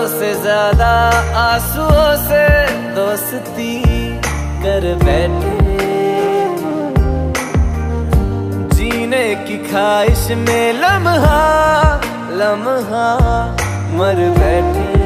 से ज्यादा आंसुओं से दोस्ती कर बैठे। जीने की ख्वाहिश में लम्हा लम्हा मर बैठे।